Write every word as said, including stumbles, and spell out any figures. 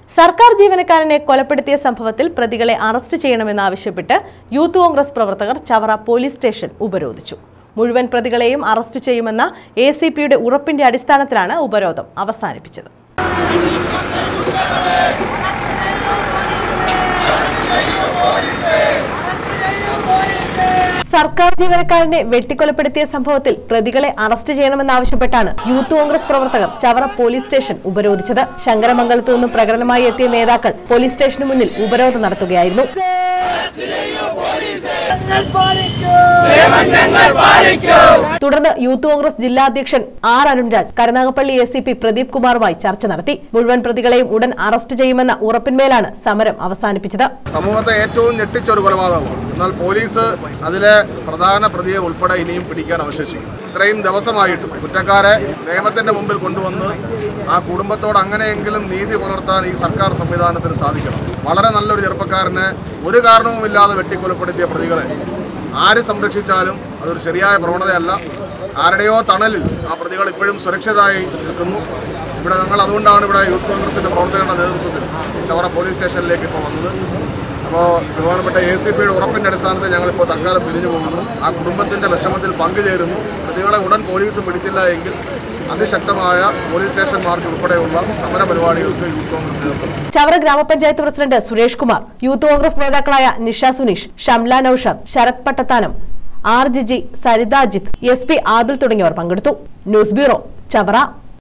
സർക്കാർ ജീവനക്കാരനെ കൊലപ്പെടുത്തിയ സംഭവത്തിൽ പ്രതികളെ അറസ്റ്റ് ചെയ്യണമെന്നാവശ്യപ്പെട്ട് യൂത്ത് കോൺഗ്രസ് പ്രവർത്തകർ ചവറ പോലീസ് സ്റ്റേഷൻ ഉപരോധിച്ചു. മുഴുവൻ പ്രതികളെയും അറസ്റ്റ് ചെയ്യുമെന്ന എ സി പിയുടെ ഉറപ്പിന്റെ അടിസ്ഥാനത്തിലാണ് ഉപരോധം അവസാനിപ്പിച്ചത്. സർക്കാർ ജീവനക്കാരനെ വെട്ടിക്കൊലപ്പെടുത്തിയ സംഭവത്തിൽ പ്രതികളെ അറസ്റ്റ് ചെയ്യണമെന്നാവശ്യപ്പെട്ടാണ് യൂത്ത് കോൺഗ്രസ് പ്രവർത്തകർ ചവറ പോലീസ് സ്റ്റേഷൻ ഉപരോധിച്ചത്. ശങ്കരമംഗലത്തു നിന്നും പ്രകടനമായി എത്തിയ നേതാക്കൾ പോലീസ് സ്റ്റേഷന് മുന്നിൽ ഉപരോധം നടത്തുകയായിരുന്നു. തുടർന്ന് യൂത്ത് കോൺഗ്രസ് ജില്ലാ അധ്യക്ഷൻ R Arunraj Karunagappally A C P Pradeep കുമാറുമായി ചർച്ച നടത്തി. മുഴുവൻ പ്രതികളെയും ഉടൻ അറസ്റ്റ് ചെയ്യുമെന്ന ഉറപ്പിന്മേലാണ് സമരം അവസാനിപ്പിച്ചത്. സമൂഹത്തെ ഏറ്റവും ഞെട്ടിച്ച ഒരു കൊലപാതകമാണ്. എന്നാൽ പോലീസ് അതിലെ പ്രധാന പ്രതിയെ ഉൾപ്പെടെ ഇനിയും പിടിക്കാൻ അവശേഷിക്കും. ഇത്രയും ദിവസമായിട്ടും കുറ്റക്കാരെ നിയമത്തിന്റെ മുമ്പിൽ കൊണ്ടുവന്ന് ആ കുടുംബത്തോട് അങ്ങനെയെങ്കിലും നീതി പുലർത്താൻ ഈ സർക്കാർ സംവിധാനത്തിന് സാധിക്കണം. വളരെ നല്ലൊരു ചെറുപ്പക്കാരനെ ഒരു കാരണവുമില്ലാതെ വെട്ടിക്കൊലപ്പെടുത്തിയ പ്രതികളെ ആര് സംരക്ഷിച്ചാലും അതൊരു ശരിയായ പ്രവണതയല്ല. ആരുടെയോ തണലിൽ ആ പ്രതികൾ ഇപ്പോഴും സുരക്ഷിതരായി നിൽക്കുന്നു. ഇവിടെ ഞങ്ങൾ അതുകൊണ്ടാണ് ഇവിടെ യൂത്ത് കോൺഗ്രസിൻ്റെ പ്രവർത്തകരുടെ നേതൃത്വത്തിൽ ചവറ പോലീസ് സ്റ്റേഷനിലേക്ക് ഇപ്പോൾ വന്നത്. അപ്പോൾ ബഹുമാനപ്പെട്ട എ സി പിയുടെ ഉറപ്പിൻ്റെ അടിസ്ഥാനത്തിൽ ഞങ്ങളിപ്പോൾ തൽക്കാലം പിരിഞ്ഞു പോകുന്നു. ആ കുടുംബത്തിൻ്റെ വിഷമത്തിൽ പങ്കുചേരുന്നു. പ്രതികളെ ഉടൻ പോലീസ് പിടിച്ചില്ല എങ്കിൽ അതിശക്തമായ പോലീസ് സ്റ്റേഷൻ മാർച്ച് ഉൾപ്പെടെയുള്ള സമര പരിപാടികൾക്ക് യൂത്ത് കോൺഗ്രസ് നേതൃത്വം. ചവറ ഗ്രാമപഞ്ചായത്ത് പ്രസിഡന്റ് സുരേഷ് കുമാർ, യൂത്ത് കോൺഗ്രസ് നേതാക്കളായ Nisha Suneesh, Shamla Naushad, Sarath Pattathanam, R Jiji, Saritha Ajith, S P Adil തുടങ്ങിയവർ പങ്കെടുത്തു. News bureau, Chavara.